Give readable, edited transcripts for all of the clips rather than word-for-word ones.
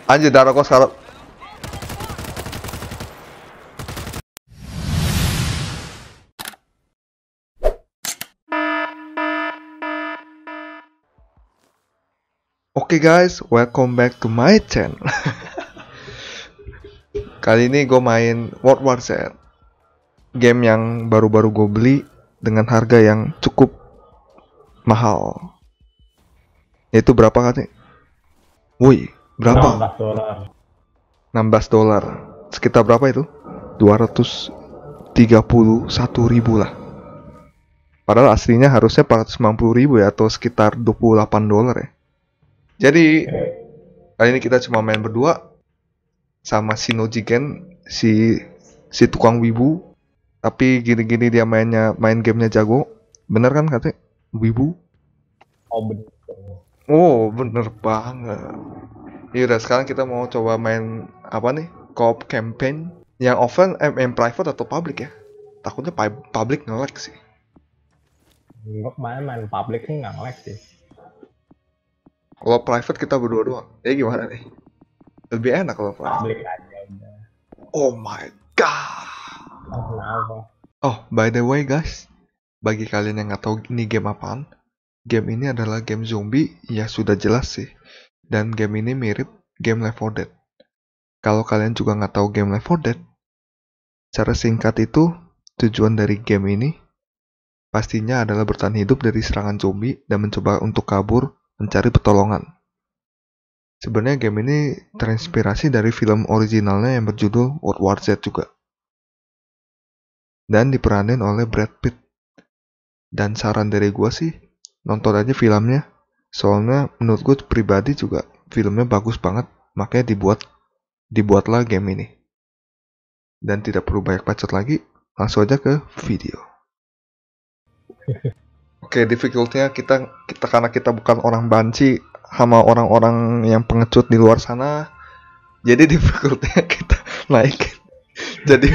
Anjir, darah gua sekarang. Oke guys, welcome back to my channel. Kali ini gue main World War Z, game yang baru-baru gue beli dengan harga yang cukup mahal. Itu berapa katanya? Wih, berapa? $16. Sekitar berapa itu? 231.000 lah. Padahal aslinya harusnya 490.000 ya, atau sekitar $28 ya. Jadi kali ini kita cuma main berdua sama si Nojigen, si tukang wibu. Tapi gini-gini dia main gamenya jago. Bener kan katanya? Wibu? Oh bener. Oh bener banget. Yaudah, sekarang kita mau coba main apa nih? Co-op campaign. Yang offline private atau public ya? Takutnya public nge-lag sih. Gue kemarin main public sih nggak nge-lag sih. Kalau private kita berdua doang. Gimana nih? Lebih enak kalau Public aja udah. Oh my god. Kenapa? Oh, by the way guys, bagi kalian yang nggak tahu ini game apaan, game ini adalah game zombie, ya sudah jelas sih. Dan game ini mirip game Left 4 Dead. Kalau kalian juga nggak tahu game Left 4 Dead, cara singkat itu, tujuan dari game ini pastinya adalah bertahan hidup dari serangan zombie dan mencoba untuk kabur mencari pertolongan. Sebenarnya game ini terinspirasi dari film originalnya yang berjudul World War Z juga. Dan diperanin oleh Brad Pitt. Dan saran dari gue sih, nonton aja filmnya. Soalnya menurut gue pribadi juga filmnya bagus banget. Makanya dibuatlah game ini. Dan tidak perlu banyak bacot lagi, langsung aja ke video. Oke, difficulty-nya kita karena kita bukan orang banci sama orang-orang yang pengecut di luar sana. Jadi difficulty-nya kita naikin. Jadi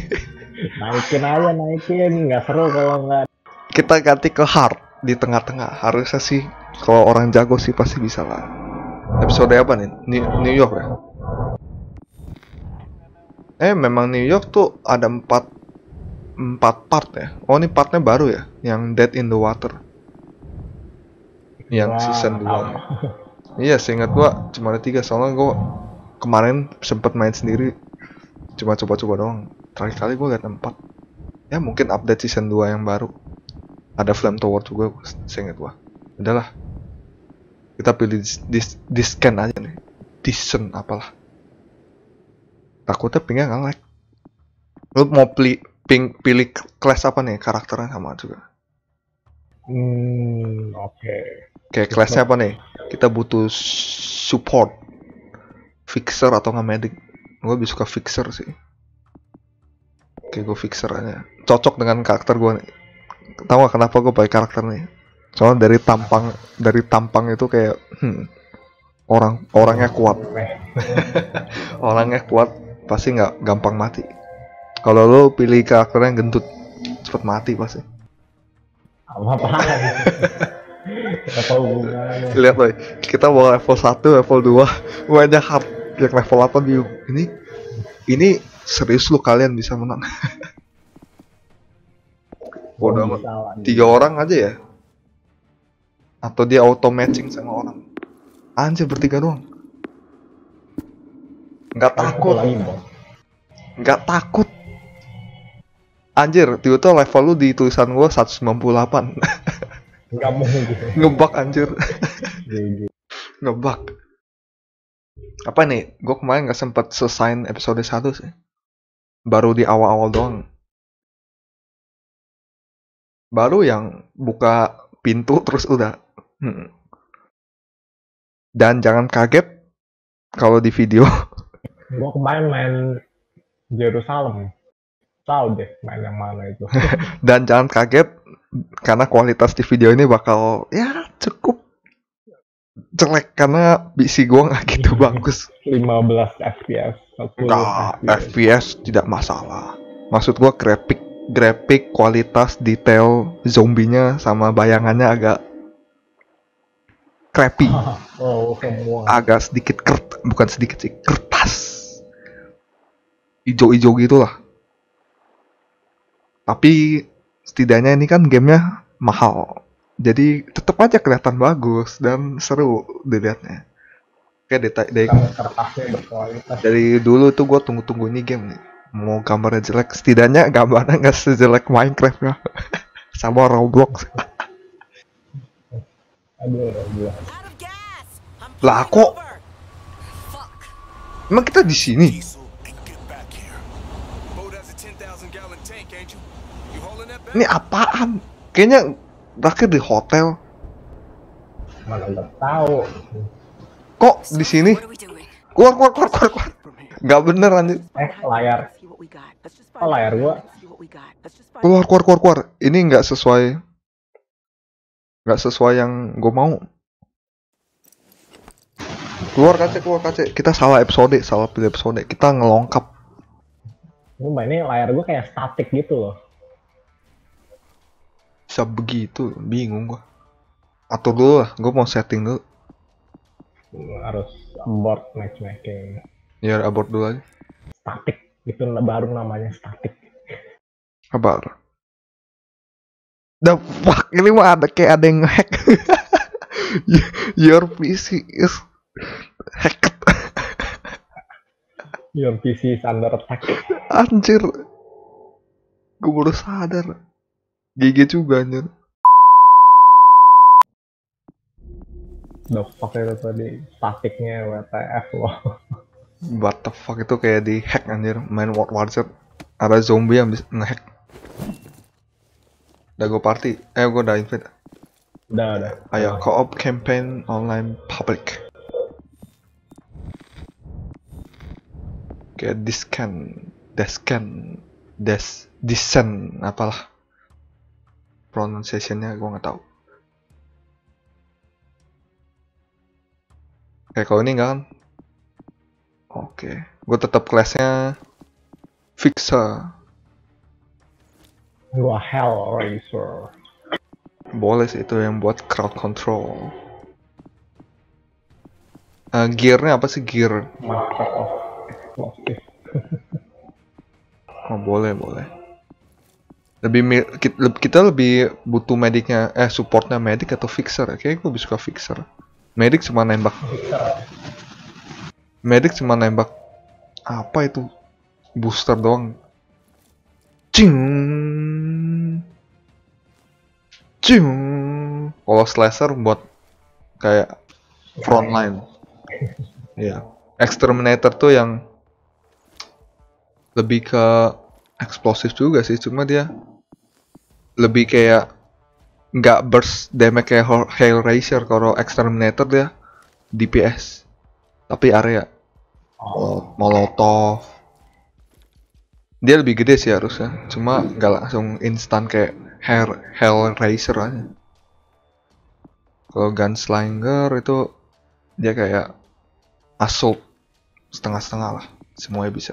naikin, nggak seru kalau nggak. Kita ganti ke hard di tengah-tengah. Harusnya sih kalau orang jago sih pasti bisa lah. Episode apa nih? New York ya? Memang New York tuh ada 4 part ya. Oh, ini partnya baru ya, yang Dead in the Water, yang season 2. Iya, seingat gua cuma ada 3. Soalnya gua kemarin sempet main sendiri, cuma coba-coba doang. Terakhir kali gua liat 4. Ya mungkin update season 2 yang baru. Ada Flame Tower juga, seingat gua. Udahlah, kita pilih di scan aja nih. Disen apalah. Takutnya pingnya nggak lag. Lu mau pilih kelas apa nih, karakternya sama juga. Oke. Kayak kelasnya apa nih? Kita butuh support, fixer atau nggak medic. Gue lebih suka fixer sih. Oke, gue fixer aja. Cocok dengan karakter gue nih. Tahu gak kenapa gue pakai karakter nih? Soalnya dari tampang itu kayak orangnya kuat. Orangnya kuat pasti nggak gampang mati. Kalau lo pilih karakter yang gendut, cepet mati pasti. Apa-apaan? Apa hubungannya? Lihat boy, kita mau level 1, level 2, banyak hard. Yang level 8 ini serius lo kalian bisa menang. Bodoh amat. 3 orang aja ya? Atau dia auto matching sama orang? Anjir, bertiga doang. Nggak takut. Nggak takut. Anjir, tiba-tiba level lu di tulisan gua 198. Nggak mungkin. Ngebug anjir. Ngebug. Apa nih? Gua kemarin nggak sempet selesai episode 1 sih. Baru di awal-awal doang. Baru yang buka pintu terus udah. Dan jangan kaget kalau di video. Gua kemarin main Jerusalem. Tahu deh main yang mana itu. Dan jangan kaget karena kualitas di video ini bakal ya cukup jelek karena PC gua nggak gitu bagus. 15 fps. FPS tidak masalah. Maksud gua grafik kualitas detail zombinya sama bayangannya agak crappy. Semua. Agak sedikit bukan sedikit sih, kertas ijo-ijo gitulah. Tapi setidaknya ini kan gamenya mahal, jadi tetap aja kelihatan bagus dan seru dilihatnya. Kayak Kertasnya berkualitas. dari dulu tuh gue tunggu-tunggu ini game nih. Mau gambarnya jelek, setidaknya gambarnya nggak sejelek Minecraft ya. Sama Roblox. Aduh, Roblox. Lah kok? Emang kita di sini? Ini apaan? Kayaknya berakhir di hotel. Mana nggak tahu. Kok di sini? Keluar. Gak bener anjir. Layar. Oh, layar gua. Keluar. Ini nggak sesuai yang gue mau. Keluar kace. Kita salah pilih episode. Kita ngelongkap. Ini layar gua kayak statik gitu loh. Bisa begitu, bingung gua. Atur dulu lah, gue mau setting dulu. Harus abort matchmaking. Ya abort dulu aja. Statik, itu baru namanya statik. Kabar. The fuck, ini mah ada yang nge-hack. Your PC is hacked. Your PC is under attack. Anjir. Gue baru sadar. GG juga anjir. The fuck itu tadi statiknya WTF loh. What the fuck, itu kayak di hack anjir. Main World War Z ada zombie yang bisa nge-hack. Udah gue party. Gue udah invite. Udah. Ayo co-op campaign online public. Kayak Descent apalah pronunciation-nya gue nggak tahu. Kayak kalau ini enggak kan? Oke, gue tetap kelasnya Fixer. Gua Hellraiser. Boleh sih, itu yang buat crowd control. Gearnya apa sih gear? Master of Explosive. Oh boleh. Kita lebih butuh mediknya, supportnya medik atau fixer? Kayaknya gue lebih suka fixer. Medik cuma nembak apa itu? Booster doang. Cing. Kalau slasher buat kayak frontline. Iya. Exterminator tuh yang lebih ke eksplosif juga sih, cuma dia lebih kayak nggak burst damage kayak Hellraiser. Kalau Exterminator dia DPS tapi area. Molotov dia lebih gede sih harusnya, cuma nggak langsung instan kayak Hellraiser aja. Kalau Gunslinger itu dia kayak assault setengah-setengah lah, semuanya bisa.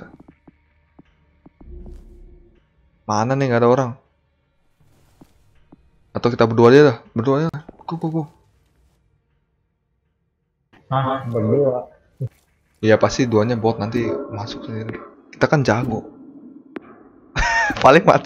Mana nih, nggak ada orang? Atau kita berdua aja dah. Go. Berdua. Iya pasti duanya bot, nanti masuk sendiri. Kita kan jago. Paling mati.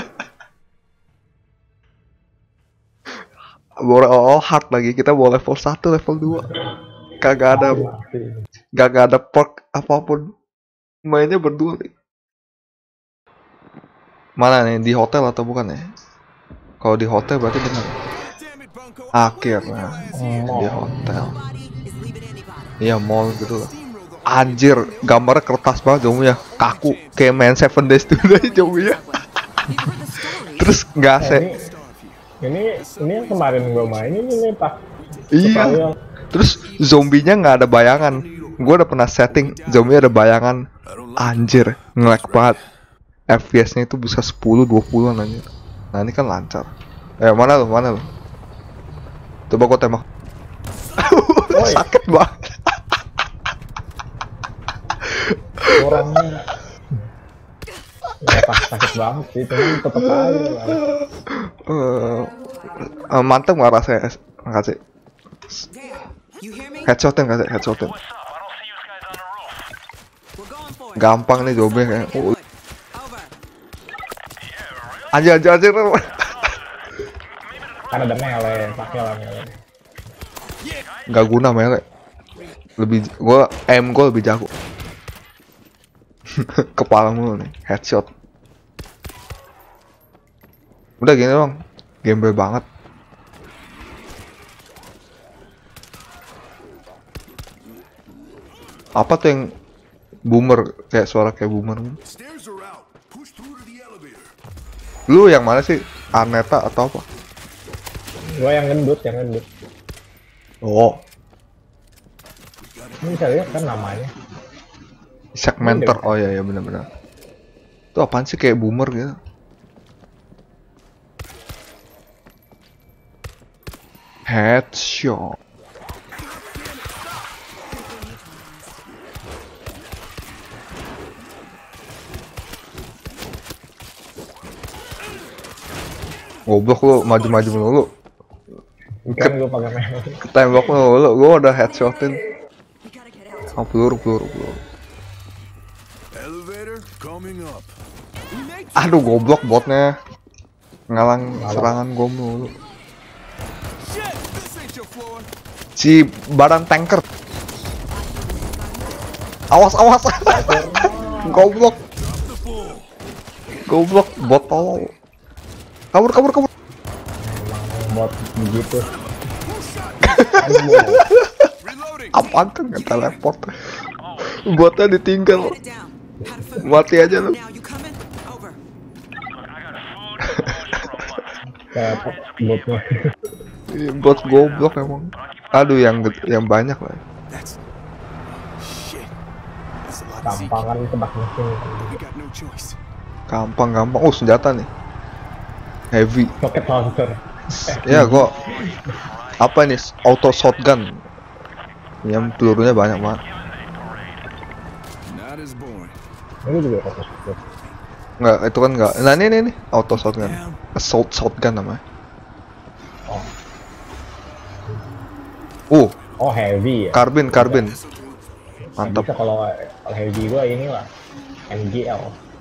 All hard lagi, kita bawa level 1, level 2. Gak ada perk apapun. Mainnya berdua nih. Mana nih, di hotel atau bukan ya? Kalau di hotel berarti benar. Akhirnya di hotel. Iya, mall gitu lah. Anjir, gambarnya kertas banget zombie ya. Kaku kayak main 7 Days to Die zombie ya. Terus nggak Ini yang kemarin gue mainin ini pas. Iya. Terus zombinya nggak ada bayangan. Gue udah pernah setting zombie ada bayangan. Anjir, nge-lag banget. FPS-nya itu bisa 10-20 anjir. Nah ini kan lancar. Mana lu? Coba gua tembak. Sakit banget. Orangnya ya pas sakit banget sih, tapi tetep aja. Mantep nggak rasanya? Makasih. Headshotin. Gampang nih jawabnya kayak. Anjir. Kan ada melee, pakai lah melee. Gak guna mele. Gue lebih jago. Kepala mulu nih, headshot. Udah gini dong, gembel banget. Apa tuh yang boomer, kayak suara kayak boomer? Lu yang mana sih? Arneta atau apa? Gua yang gendut. Oh, Ini bisa lihat kan namanya. segmenter. Oh iya benar-benar. Itu apaan sih kayak boomer gitu? Headshot. Goblok lu, maju-maju mulu. Kan gua pakai melee. Ketembak mulu, gua udah headshotin. Oh, peluru. Aduh, goblok botnya. Ngalang serangan gua mulu. Si badan tanker. Awas. Goblok. Bot tolol. Kabur. Emang bot begitu. Apaan kan nggak teleport? Botnya ditinggal. Mati aja lu. Kayak botnya. Bot goblok emang. Aduh, yang banyak lah. Gampang kan tebak mesin. Gampang. Oh, senjata nih. Heavy. Rocket launcher. Ya, gua apa nih? Auto shotgun. Yang pelurunya banyak banget. Ini juga rocket launcher. Enggak, itu kan enggak. Nah, ini auto shotgun. Assault shotgun namanya. Oh heavy ya. Karbin. Mantap. Bisa kalau heavy gua inilah MGL.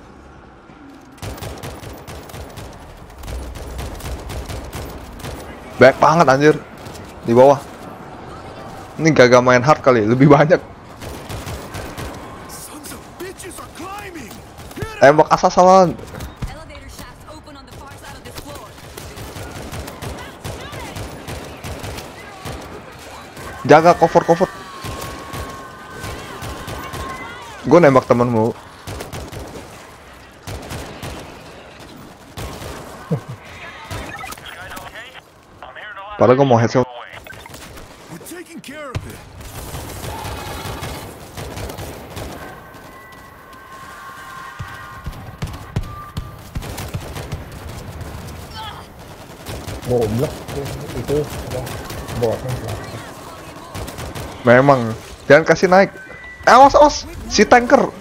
Banyak banget anjir. Di bawah. Ini gak main hard kali, lebih banyak. Tembak asal-asalan. Jaga cover. Gue nembak temenmu. Padahal gue mau headshot. Goblok itu apa botnya. Memang. Jangan kasih naik. Awas. Si tanker.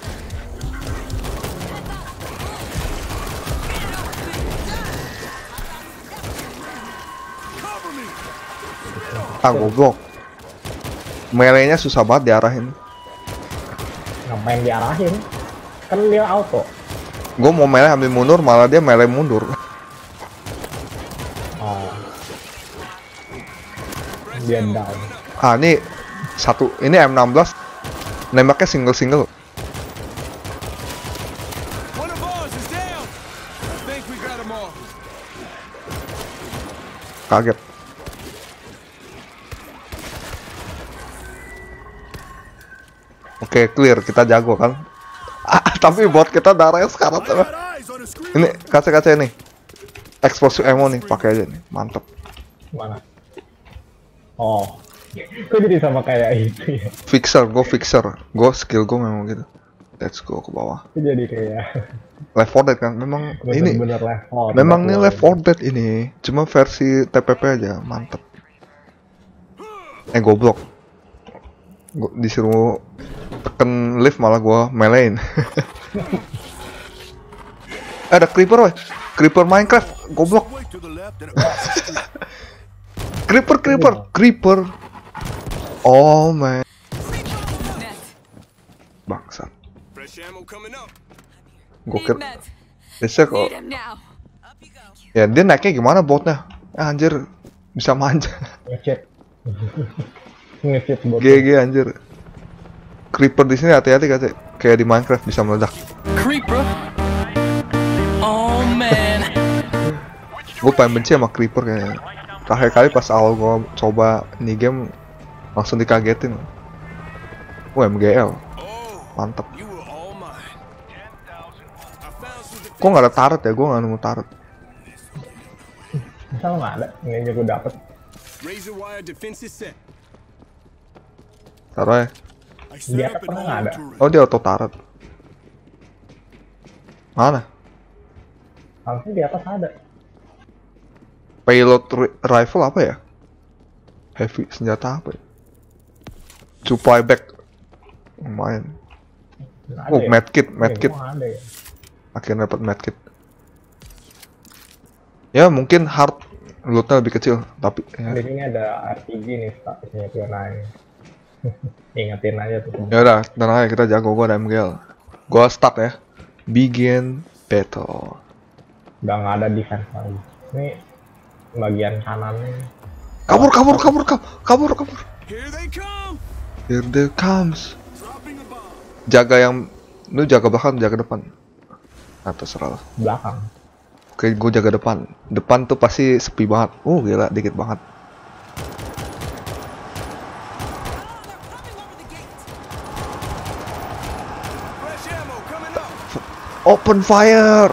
Goblok. Melee-nya susah banget diarahin. Ngapain diarahin? Kan dia auto. Gue mau melee ambil mundur, malah dia melee mundur. Oh. Dia down. Ini satu. Ini M16. Nembaknya single. Kaget. Oke, clear, kita jago kan. Tapi bot kita darahnya sekarat. Ini kaca ini. Explosive ammo nih, pakai aja nih. Mantep. Mana? Oh. Kok jadi sama kayak itu ya? Fixer. Gue skill gue memang gitu. Let's go ke bawah. Itu jadi kayak Left 4 Dead kan, memang ini. bener level. Memang ini Left 4 Dead ini, cuma versi TPP aja, mantep. Goblok. Gue disuruh tekan lift malah gua melein. Ada creeper, creeper Minecraft, goblok. creeper. Oh man. Bangsat. Gue kira biasa kok. Ya dia naiknya gimana botnya? Anjir bisa manja. Ngechat. Ngechat bot. GG anjir. Creeper di sini hati-hati katanya. Kayak di Minecraft bisa meledak. Creeper. Oh man. Gue paling benci sama Creeper kayaknya. Terakhir kali pas awal gue coba ini game langsung dikagetin. MGL. Mantep. Kok nggak ada turret ya? Gue nggak nemu turret. Masa lo nggak ada? Ini aja gue dapet. Taruh ya. Di atas pernah nggak ada? Oh dia auto turret. Mana? Harusnya di atas ada. Payload rifle apa ya? Heavy senjata apa ya? Supply bag. Lumayan. Nggak ada Oh ya? medkit. Emang ada ya? Akhirnya dapat medkit. Ya mungkin hard lootnya lebih kecil, tapi ya. Di sini ada RPG nih statusnya pionanya. Ingetin aja tuh. Ya udah, tenang aja kita jago. Gua ada MGL. Gua start ya. Begin battle. Udah nggak ada defense lagi. Ini bagian kanannya. Kabur. Here they comes. Jaga yang lu jaga belakang, jaga depan. Nah, terserah lah. Belakang. Oke, gue jaga depan. Depan tuh pasti sepi banget. Gila, dikit banget. Open fire.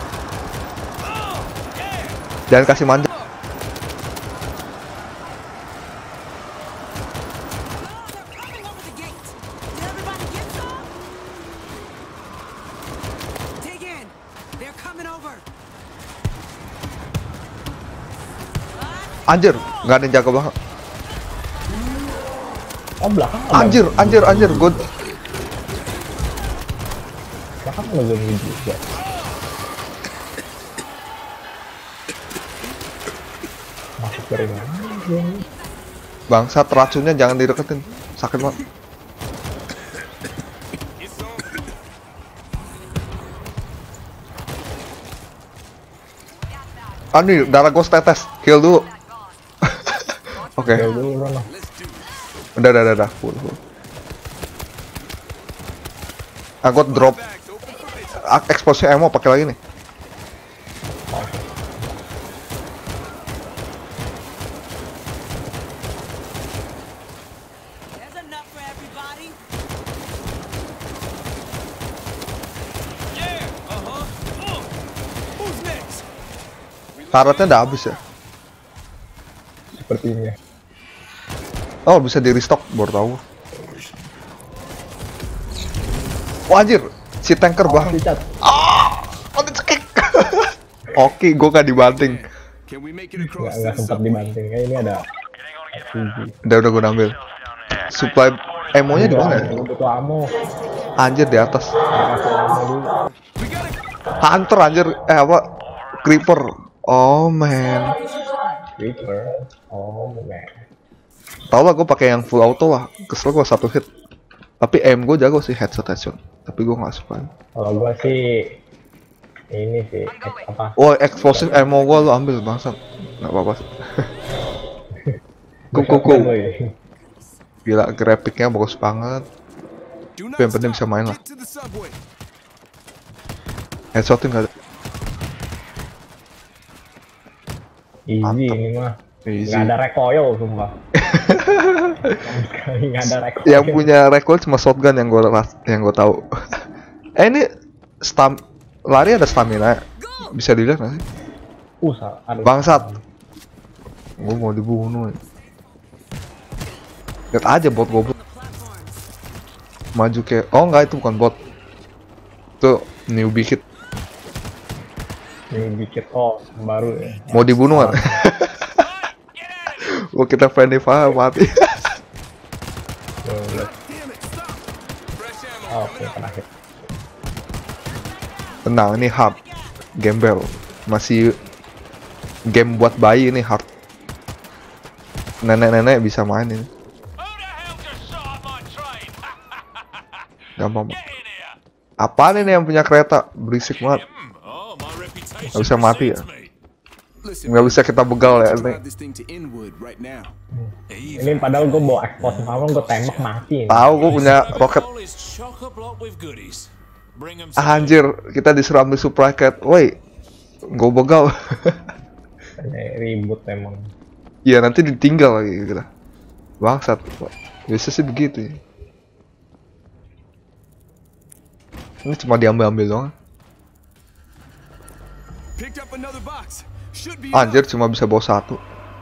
Jangan kasih manja. Anjir, nggak ada yang jaga banget. Oh belakang. Ada. Anjir, gue Belakang ada zombie juga. Masuk dari mana? bangsat, racunnya jangan dideketin, sakit banget. Nih, darah gue tetes, kill dulu. Oke, Ya dulu lah. udah, full. Aku drop eksplosif ammo pakai lagi nih. Turretnya udah habis ya. Sepertinya. Oh, bisa di restock, baru tahu. Oh anjir, si tanker Oh, bang. dicat. Oh dicekik. Oke, gue gak dibanting. Nggak sempat dibanting. Kayak ini ada RPG. Udah gue ambil. Supply ammo-nya di mana ya? Butuh ammo. Anjir di atas. Kasih ammo dulu. Hunter anjir, Creeper. Oh man. Creeper. Oh man. Tau lah gue pakai yang full auto lah. Kesel gue satu hit. Tapi aim gue jago sih, headshot. Tapi gue nggak suka. Kalau gua sih ini sih apa? Oh, explosive ammo gue lu ambil bangsat. Nggak apa-apa. Kuku. Gila, grafiknya bagus banget. Tapi yang penting bisa main lah. Headshotin nggak ada. Easy Mantap. ini mah. Easy. Nggak ada recoil sumpah. Sekali nggak ada recoil. Yang punya recoil cuma shotgun yang gue tahu. Ini lari ada stamina. Bisa dilihat nggak sih? Aduh. Bangsat. Gue mau dibunuh. Lihat aja bot goblok. Maju kayak, oh enggak, itu bukan bot. Itu newbie kid. Ini dikit baru ya. Mau dibunuh kan? Wah kita friendly fire mati. Oke, terakhir. Tenang, ini hard. Gembel. Masih game buat bayi ini hard. Nenek-nenek bisa main ini. Gampang. Apaan ini yang punya kereta? Berisik banget. Oh, my reputation Nggak bisa mati ya? precedes me. Nggak bisa kita begal ya ini. Ini padahal gue bawa eksplosif armor, gue tembak mati. Tahu gue punya roket. All is chock-a-block with goodies. Bring 'em Anjir, kita disuruh ambil supply cat. Woi, gue begal. Kayak ribut emang. Iya nanti ditinggal lagi kita. Bangsat. Biasa sih begitu. Ya. Ini cuma diambil-ambil doang. Picked up another box. Should be Anjir cuma bisa bawa satu.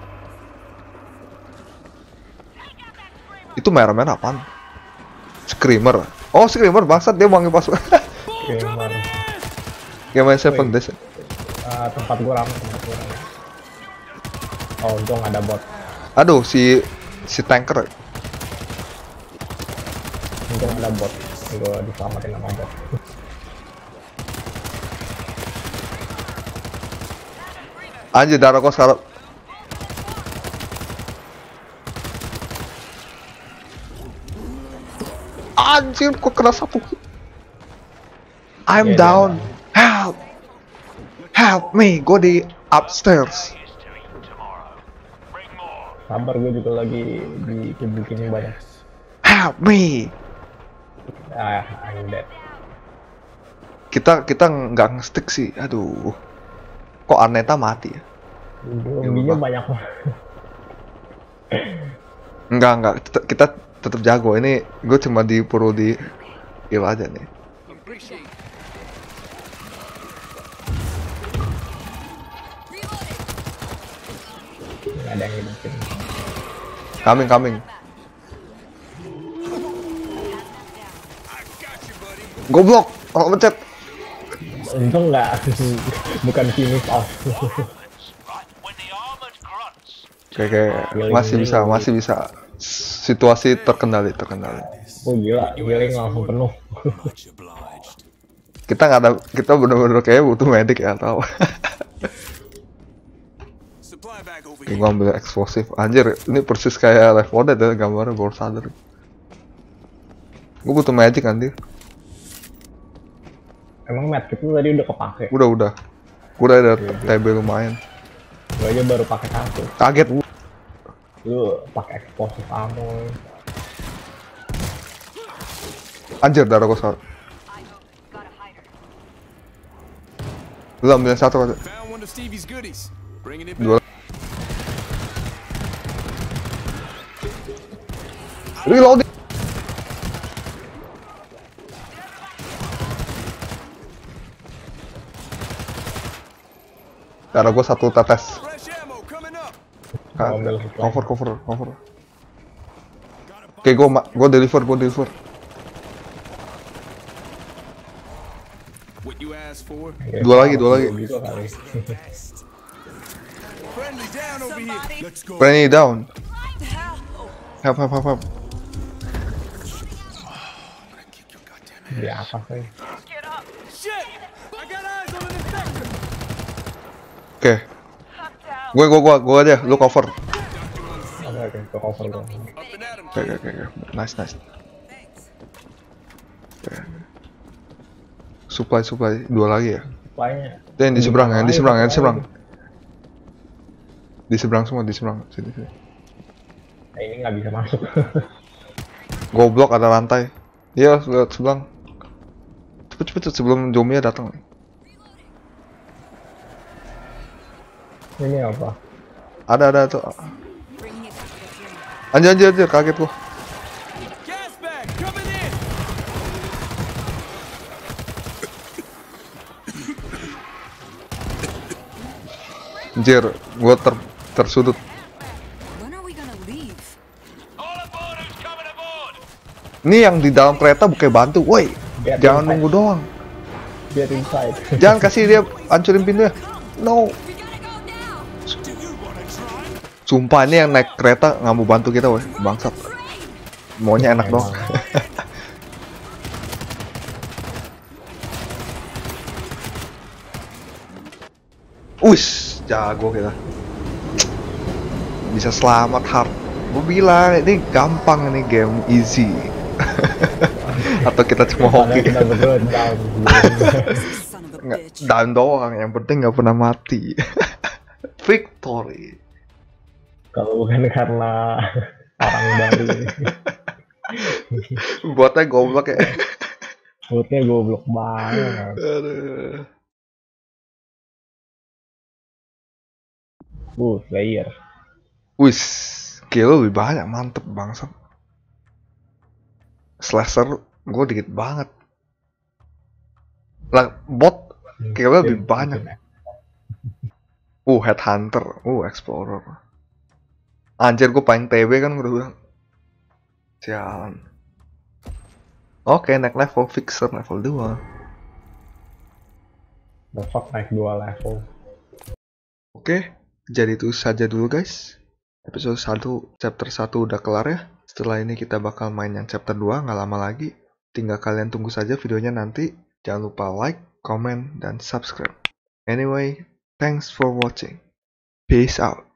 Itu merah-merah apaan? Screamer. Oh Screamer bangsat dia manggil pas. Gimana? Game main 7 Days. Tempat gue rame, tempat gue rame. Oh untung ada bot. Aduh si tanker. Untung ada bot. Gue diselamatin sama bot. Anjir darah kok sekarang. Anjir kok kena satu. I'm Iya, down. dia Help. Help me. Go di upstairs. Sabar, gue juga lagi dikibukin banyak. Help me. I'm dead. Kita nggak nge-stick sih. Aduh. Kok Arneta mati ya? Zombinya banyak banget. Enggak. Kita tetap jago. Ini gue cuma perlu di heal aja nih. Nggak ada yang hidupin. Coming. Goblok. Oh, pencet. Untung nggak, bukan finish off. Oke. Masih bisa. Situasi terkendali. Oh gila, healing langsung penuh. much obliged. Kita bener-bener kayak butuh medik ya tau. supply bag over Oke, here. gua ambil eksplosif. Anjir, ini persis kayak Left 4 Dead ya gambarnya, baru sadar. Gua butuh magic anjir. Emang medkit itu tadi udah kepake. Udah. Gua udah ada TB lumayan. Gue aja baru pakai satu. Kaget. Lu pakai explosive ammo. Anjir, darah gua salah. Lu ambil yang satu aja. Found one of Stevie's goodies. Bringing it Dua. back. Reloading. Darah gua satu tetes. Fresh ammo coming up. Ah, Ambil supply. cover. Oke, gua deliver. What you asked for? Dua lagi. Gitu kali. Friendly down over here. Let's go. Penny down. Help. Di atas sih. Shit! I got eyes on an infector. Oke. Gua aja, lu cover. Oke, ke cover gue. Up and at him. Oke. Nice. Oke. Supply dua lagi ya. Supply-nya. Itu yang di seberang. Supply. Di seberang semua. Sini. Nah, ini nggak bisa masuk. Goblok ada lantai. Iya, lihat sebelah. Cepet sebelum zombie datang. Ini apa? Ada tuh. Anjir, kaget gua. Gas bag coming in. Anjir, gua tersudut. When are we gonna leave? All aboard who's coming aboard! Ini yang di dalam kereta bukan bantu, woi. Get Jangan inside. nunggu doang. Get inside. Jangan kasih dia hancurin pintunya. No. Sumpah ini yang naik kereta nggak mau bantu kita, woi. Bangsat. Maunya enak dong. Wis, jago kita. Bisa selamat hard. Gue bilang ini gampang, ini game easy. Atau kita cuma Padahal hoki? kita berdua down. Son of a Nggak, bitch. down doang, yang penting nggak pernah mati. Victory. Kalau bukan karena orang baru. Buatnya goblok ya. Mulutnya goblok banget. Aduh. Player. Wis, kill lebih banyak, mantep bangsat. Slasher gue dikit banget. Lah, bot killnya lebih banyak. Headhunter, explorer. Anjir, gue paling TB kan udah bilang. Sialan. Oke, naik level, fixer level 2. The fuck naik 2 level. Oke, jadi itu saja dulu guys. Episode 1, chapter 1 udah kelar ya. Setelah ini kita bakal main yang chapter 2, nggak lama lagi. Tinggal kalian tunggu saja videonya nanti. Jangan lupa like, comment, dan subscribe. Anyway, thanks for watching. Peace out.